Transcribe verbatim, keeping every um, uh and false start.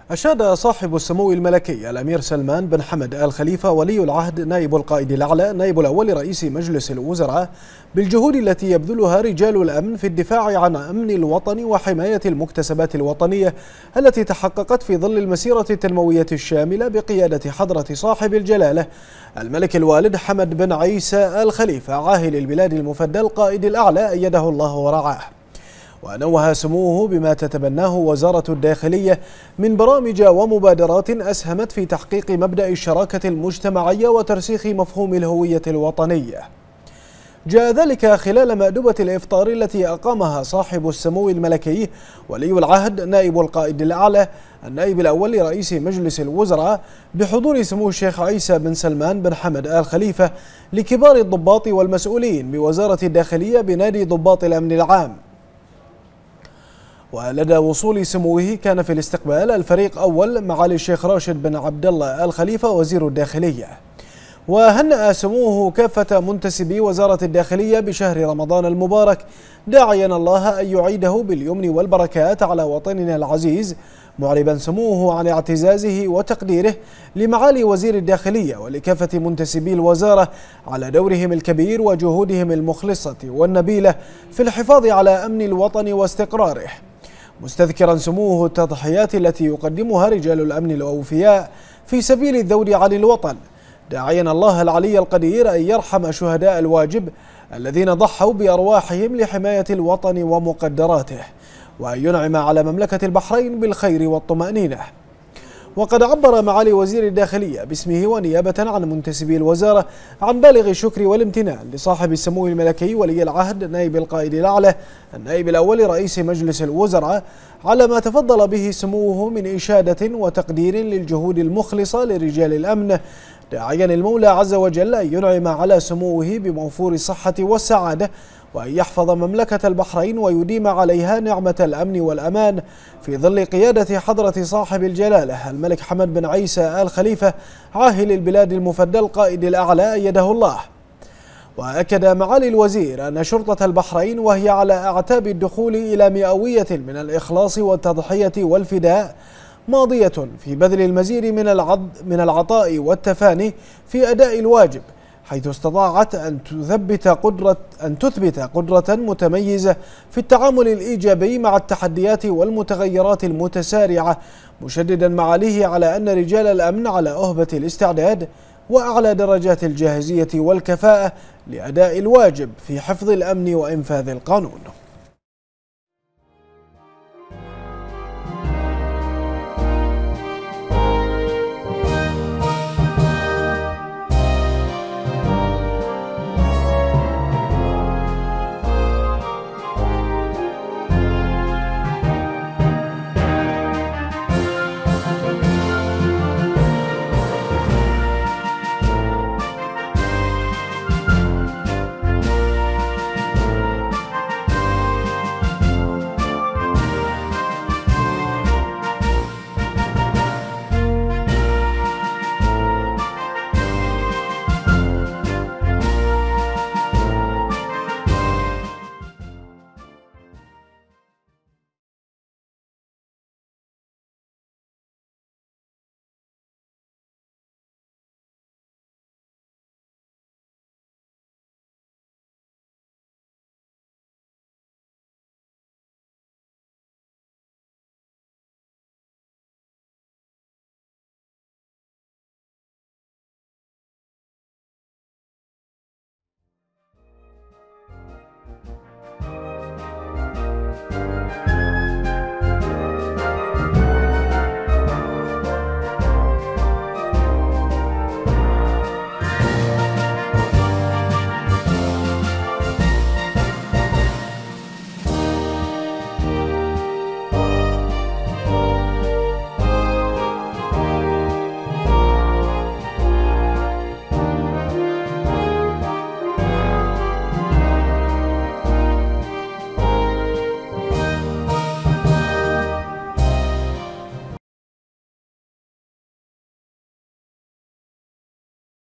أشاد صاحب السمو الملكي الأمير سلمان بن حمد آل خليفة ولي العهد نائب القائد الأعلى نائب الأول رئيس مجلس الوزراء بالجهود التي يبذلها رجال الأمن في الدفاع عن أمن الوطن وحماية المكتسبات الوطنية التي تحققت في ظل المسيرة التنموية الشاملة بقيادة حضرة صاحب الجلالة الملك الوالد حمد بن عيسى آل خليفة عاهل البلاد المفدى القائد الأعلى أيده الله ورعاه. ونوه سموه بما تتبناه وزارة الداخلية من برامج ومبادرات أسهمت في تحقيق مبدأ الشراكة المجتمعية وترسيخ مفهوم الهوية الوطنية. جاء ذلك خلال مأدبة الإفطار التي أقامها صاحب السمو الملكي ولي العهد نائب القائد الأعلى النائب الأول لرئيس مجلس الوزراء بحضور سمو الشيخ عيسى بن سلمان بن حمد آل خليفة لكبار الضباط والمسؤولين بوزارة الداخلية بنادي ضباط الأمن العام. ولدى وصول سموه كان في الاستقبال الفريق أول معالي الشيخ راشد بن عبد الله آل خليفة وزير الداخلية. وهنأ سموه كافة منتسبي وزارة الداخلية بشهر رمضان المبارك داعيا الله أن يعيده باليمن والبركات على وطننا العزيز، معربا سموه عن اعتزازه وتقديره لمعالي وزير الداخلية ولكافة منتسبي الوزارة على دورهم الكبير وجهودهم المخلصة والنبيلة في الحفاظ على أمن الوطن واستقراره، مستذكرا سموه التضحيات التي يقدمها رجال الأمن الأوفياء في سبيل الذود عن الوطن، داعيا الله العلي القدير أن يرحم شهداء الواجب الذين ضحوا بأرواحهم لحماية الوطن ومقدراته، وأن ينعم على مملكة البحرين بالخير والطمأنينة. وقد عبر معالي وزير الداخلية باسمه ونيابة عن منتسبي الوزارة عن بالغ الشكر والامتنان لصاحب السمو الملكي ولي العهد نائب القائد الأعلى النائب الأول رئيس مجلس الوزراء على ما تفضل به سموه من إشادة وتقدير للجهود المخلصة لرجال الأمن، داعيا المولى عز وجل أن ينعم على سموه بموفور الصحة والسعادة، وأن يحفظ مملكة البحرين ويديم عليها نعمة الأمن والأمان في ظل قيادة حضرة صاحب الجلالة الملك حمد بن عيسى آل خليفة عاهل البلاد المفدى القائد الأعلى أيده الله. وأكد معالي الوزير أن شرطة البحرين وهي على أعتاب الدخول إلى مئوية من الإخلاص والتضحية والفداء ماضية في بذل المزيد من العض من العطاء والتفاني في أداء الواجب، حيث استطاعت أن تثبت قدرة أن تثبت قدرة متميزة في التعامل الإيجابي مع التحديات والمتغيرات المتسارعة، مشددا معاليه على أن رجال الأمن على أهبة الاستعداد وأعلى درجات الجاهزية والكفاءة لأداء الواجب في حفظ الأمن وإنفاذ القانون.